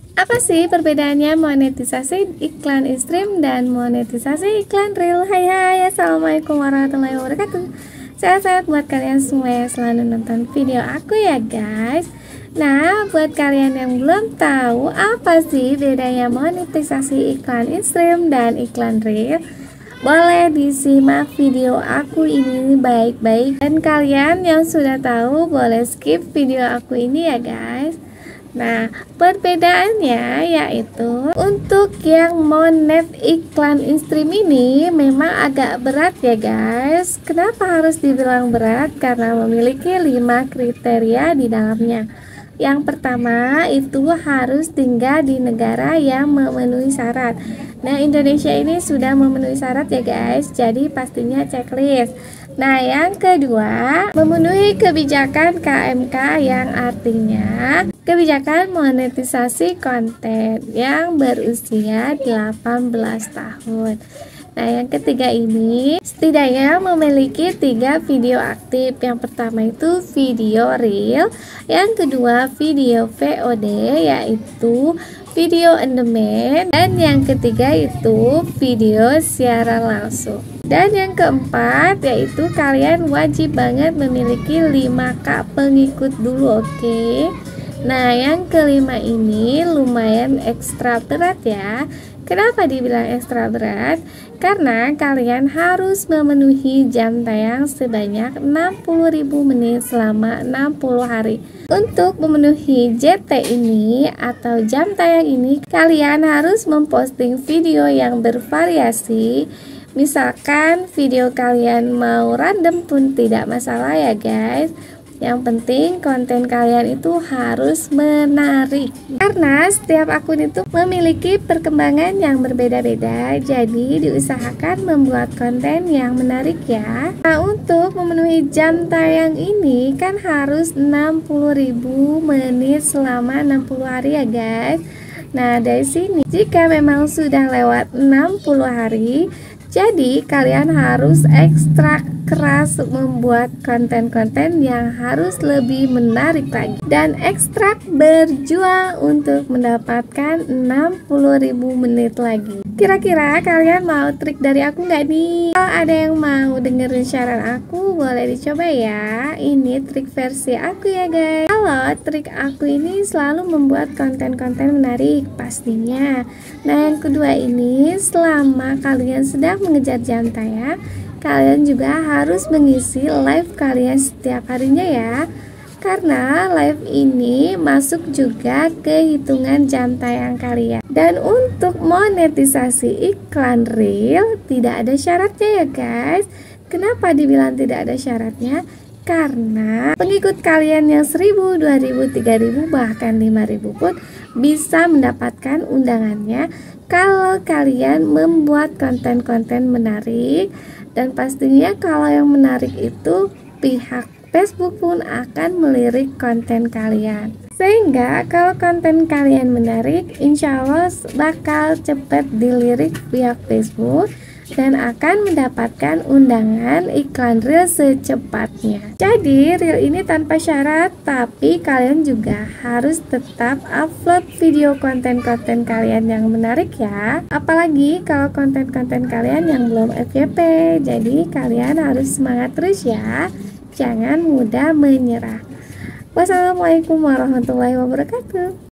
Apa sih perbedaannya monetisasi iklan in-stream dan monetisasi iklan real? Hai, assalamualaikum warahmatullahi wabarakatuh. Sehat-sehat buat kalian semua yang selalu nonton video aku ya guys. Nah, buat kalian yang belum tahu apa sih bedanya monetisasi iklan in-stream dan iklan real, boleh disimak video aku ini baik-baik. Dan kalian yang sudah tahu boleh skip video aku ini ya guys. Nah, perbedaannya yaitu untuk yang monet iklan in-stream ini memang agak berat ya guys. Kenapa harus dibilang berat? Karena memiliki 5 kriteria di dalamnya. Yang pertama itu harus tinggal di negara yang memenuhi syarat. Nah, Indonesia ini sudah memenuhi syarat ya guys, jadi pastinya checklist. Nah, yang kedua, memenuhi kebijakan KMK yang artinya kebijakan monetisasi konten yang berusia 18 tahun. Nah, yang ketiga ini setidaknya memiliki 3 video aktif. Yang pertama itu video real, yang kedua video VOD yaitu video on demand, dan yang ketiga itu video siaran langsung. Dan yang keempat yaitu kalian wajib banget memiliki 5K pengikut dulu, oke? Nah, yang kelima ini lumayan ekstra berat ya. Kenapa dibilang ekstra berat? Karena kalian harus memenuhi jam tayang sebanyak 60.000 menit selama 60 hari. Untuk memenuhi JT ini atau jam tayang ini, kalian harus memposting video yang bervariasi. Misalkan video kalian mau random pun tidak masalah ya guys. Yang penting konten kalian itu harus menarik. Karena setiap akun itu memiliki perkembangan yang berbeda-beda, jadi diusahakan membuat konten yang menarik ya. Nah, untuk memenuhi jam tayang ini kan harus 60.000 menit selama 60 hari ya guys. Nah, dari sini jika memang sudah lewat 60 hari, jadi kalian harus ekstra keras membuat konten-konten yang harus lebih menarik lagi, dan ekstra berjuang untuk mendapatkan 60.000 menit lagi. Kira-kira kalian mau trik dari aku nggak nih? Kalau ada yang mau dengerin saran aku, boleh dicoba ya. Ini trik versi aku ya guys. Kalau trik aku ini selalu membuat konten-konten menarik pastinya. Nah, yang kedua ini, selama kalian sedang mengejar jam tayang, kalian juga harus mengisi live kalian setiap harinya ya. Karena live ini masuk juga ke hitungan jam tayang kalian. Dan untuk monetisasi iklan real tidak ada syaratnya ya guys. Kenapa dibilang tidak ada syaratnya? Karena pengikut kalian yang 1000, 2000, 3000 bahkan 5000 pun bisa mendapatkan undangannya kalau kalian membuat konten-konten menarik. Dan pastinya kalau yang menarik itu pihak Facebook pun akan melirik konten kalian. Sehingga kalau konten kalian menarik, insya Allah bakal cepat dilirik pihak Facebook dan akan mendapatkan undangan iklan real secepatnya. Jadi real ini tanpa syarat, tapi kalian juga harus tetap upload video konten-konten kalian yang menarik ya. Apalagi kalau konten-konten kalian yang belum FYP. Jadi kalian harus semangat terus ya. Jangan mudah menyerah. Wassalamualaikum warahmatullahi wabarakatuh.